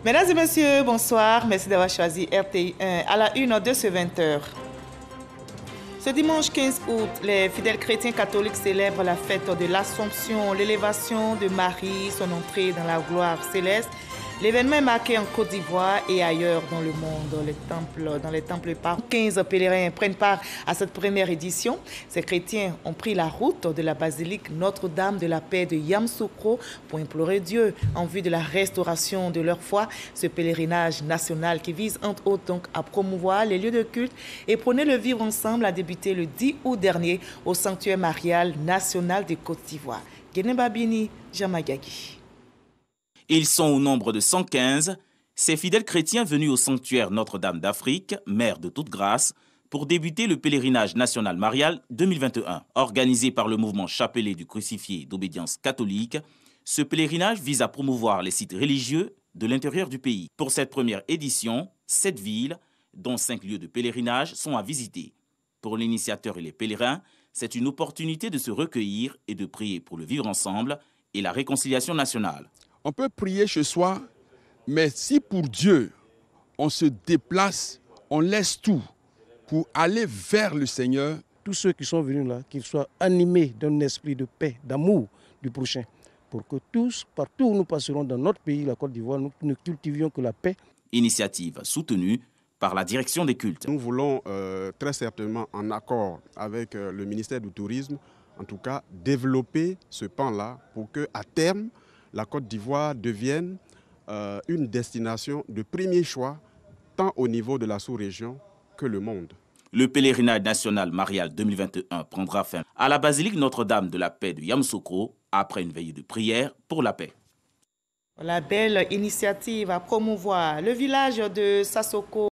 Mesdames et messieurs, bonsoir. Merci d'avoir choisi RTI1 à la une de ce 20h. Ce dimanche 15 août, les fidèles chrétiens catholiques célèbrent la fête de l'Assomption, l'élévation de Marie, son entrée dans la gloire céleste. L'événement est marqué en Côte d'Ivoire et ailleurs dans le monde. Dans les temples par 15 pèlerins prennent part à cette première édition. Ces chrétiens ont pris la route de la basilique Notre-Dame de la Paix de Yamoussoukro pour implorer Dieu en vue de la restauration de leur foi. Ce pèlerinage national qui vise entre autres donc à promouvoir les lieux de culte et prôner le vivre ensemble a débuté le 10 août dernier au sanctuaire marial national de Côte d'Ivoire. Guéné Babini, Jamagagi. Ils sont au nombre de 115, ces fidèles chrétiens venus au sanctuaire Notre-Dame d'Afrique, mère de toute grâce, pour débuter le pèlerinage national marial 2021. Organisé par le mouvement Chapelet du Crucifié d'obédience catholique, ce pèlerinage vise à promouvoir les sites religieux de l'intérieur du pays. Pour cette première édition, 7 villes, dont 5 lieux de pèlerinage, sont à visiter. Pour l'initiateur et les pèlerins, c'est une opportunité de se recueillir et de prier pour le vivre ensemble et la réconciliation nationale. On peut prier chez soi, mais si pour Dieu, on se déplace, on laisse tout pour aller vers le Seigneur. Tous ceux qui sont venus là, qu'ils soient animés d'un esprit de paix, d'amour du prochain, pour que tous, partout où nous passerons dans notre pays, la Côte d'Ivoire, nous ne cultivions que la paix. Initiative soutenue par la direction des cultes. Nous voulons très certainement, en accord avec le ministère du Tourisme, en tout cas, développer ce pan-là pour qu'à terme, la Côte d'Ivoire devienne une destination de premier choix, tant au niveau de la sous-région que le monde. Le pèlerinage national marial 2021 prendra fin à la basilique Notre-Dame de la Paix de Yamoussoukro après une veillée de prière pour la paix. La belle initiative à promouvoir le village de Sassoko.